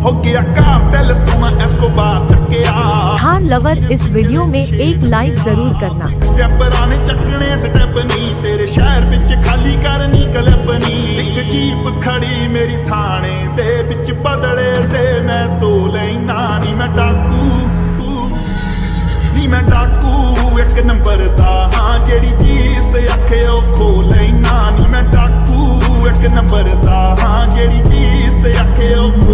हो गया कार्टेल तू मैं एस्कोबार चक्या। थार लवर इस वीडियो में एक लाइक जरूर करना। स्टेप राने चकने स्टेप नी तेरे शहर विच खाली करनी क्लब नी। एक जीप खड़ी मेरी थाने दे विच बदले ते मैं तो लेना नी मैं डाकू नी मैं डाकू एक नंबर दा हाँ जेड़ी चीज आखे ओ खो लेना नी मैं डाकू एक नंबर दा हाँ जेड़ी चीज आखे ओ